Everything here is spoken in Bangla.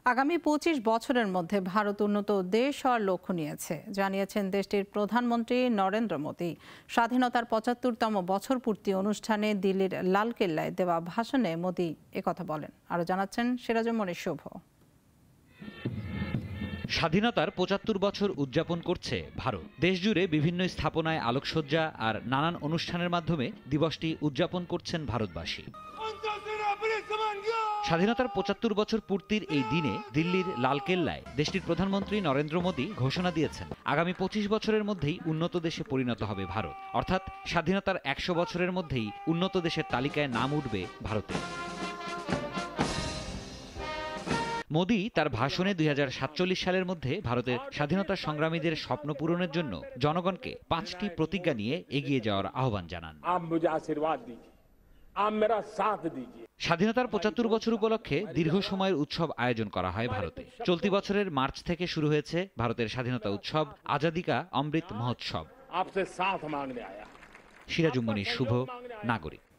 আগামী ২৫ বছরের মধ্যে ভারত উন্নত দেশ হওয়ার লক্ষ্য নিয়েছে, জানিয়েছেন দেশটির প্রধানমন্ত্রী নরেন্দ্র মোদী। স্বাধীনতার ৭৫তম বছর পূর্তি অনুষ্ঠানে দিল্লির লালকেল্লায় দেওয়া ভাষণে মোদী একথা বলেন। আরও জানাচ্ছেন সিরাজুম মনির শুভ। স্বাধীনতার ৭৫ বছর উদযাপন করছে ভারত। দেশজুড়ে বিভিন্ন স্থাপনায় আলোকসজ্জা আর নানান অনুষ্ঠানের মাধ্যমে দিবসটি উদযাপন করছেন ভারতবাসী। স্বাধীনতার ৭৫ বছর পূর্তির এই দিনে দিল্লির লালকেল্লায় দেশটির প্রধানমন্ত্রী নরেন্দ্র মোদী ঘোষণা দিয়েছেন, আগামী ২৫ বছরের মধ্যেই উন্নত দেশে পরিণত হবে ভারত। অর্থাৎ স্বাধীনতার ১০০ বছরের মধ্যেই উন্নত দেশের তালিকায় নাম উঠবে ভারতের। মোদী তার ভাষণে ২০৪৭ সালের মধ্যে ভারতের স্বাধীনতা সংগ্রামীদের স্বপ্ন পূরণের জন্য জনগণকে ৫টি প্রতিজ্ঞা নিয়ে এগিয়ে যাওয়ার আহ্বান জানান। স্বাধীনতার ৭৫ বছর উপলক্ষে দীর্ঘ সময়ের উৎসব আয়োজন করা হয় ভারতে। চলতি বছরের মার্চ থেকে শুরু হয়েছে ভারতের স্বাধীনতা উৎসব আজাদি কা অমৃত মহোৎসব। সিরাজুম মনির শুভ, নাগরিক।